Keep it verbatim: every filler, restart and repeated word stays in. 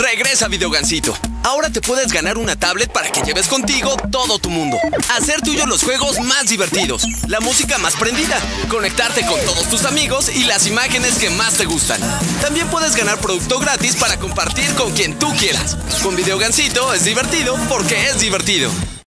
Regresa Videogancito. Ahora te puedes ganar una tablet para que lleves contigo todo tu mundo. Hacer tuyos los juegos más divertidos, la música más prendida, conectarte con todos tus amigos y las imágenes que más te gustan. También puedes ganar producto gratis para compartir con quien tú quieras. Con Videogancito es divertido porque es divertido.